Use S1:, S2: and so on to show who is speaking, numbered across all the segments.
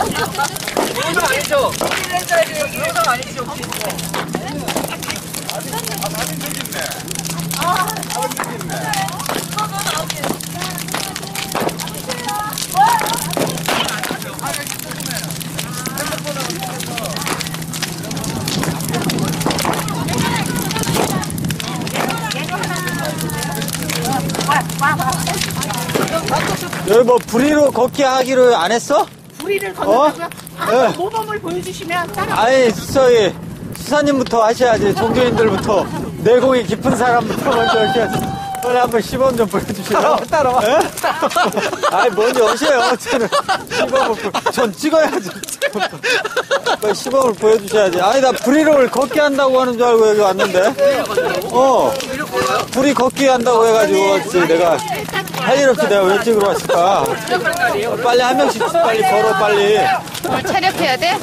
S1: 영상 아니죠? 영상 아니죠?
S2: 사진 찍겠네.
S3: 여기 뭐 불의로 걷기 하기로 안 했어?
S4: 불의를 걷는다고요?
S3: 네.
S4: 모범을 보여주시면 따라.
S3: 아니 저기 수사님부터 하셔야지. 종교인들부터 내공이 깊은 사람부터 먼저 이렇게 하지. 빨리 한번 시범 좀 보여주시죠.
S1: 따라와.
S3: 예? 아니 먼저 오세요. 저는 시범을 전 찍어야지. 빨리 시범을 보여주셔야지. 아니 나 불의를 걷기 한다고 하는 줄 알고 여기 왔는데. 불의 걷기 한다고 해가지고 왔지. 내가 할 일 없이 내가 왜 찍으러 왔을까? 빨리 한 명씩 빨리 걸어 빨리.
S5: 뭘 차력해야 돼?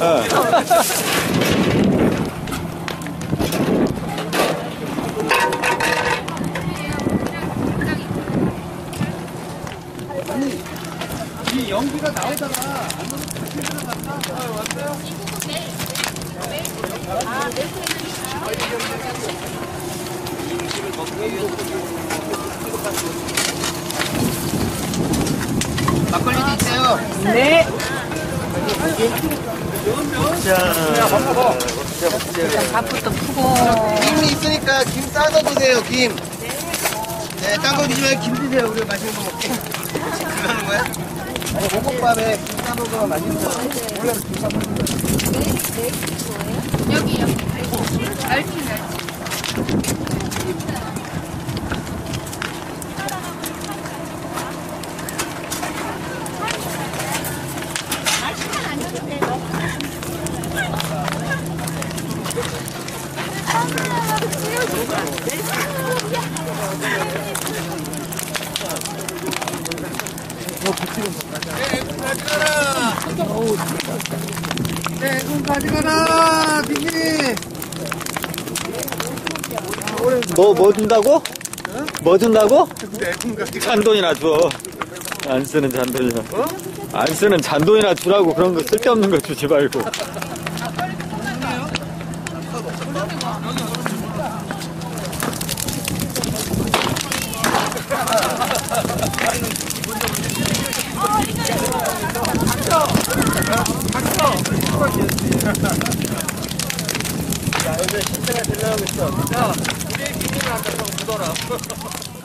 S2: 이 연기가 나오다가
S1: 막걸리도 있어요.
S4: 네. 밥부터 푸고.
S1: 김이 있으니까 김 싸서 드세요, 김. 네, 딴 거 드지 말고 김 드세요. 우리 맛있는 거 먹게. 그러는 거야? 아니, 호곡밥에 김 싸먹으면 맛있는 거. 원래 김 싸먹는 거.
S5: 여기. 멸치.
S1: 네, 좀 가져가라, 빅리.
S3: 뭐 준다고? 뭐 준다고? 잔돈이나 줘. 안 쓰는 잔돈이나. 안 쓰는 잔돈이나 주라고. 그런 거 쓸데없는 거 주지 말고.
S1: 야, 요새 신세가 들려가고 있어. 야, 우리 빅리는 아까 좀 묻어라.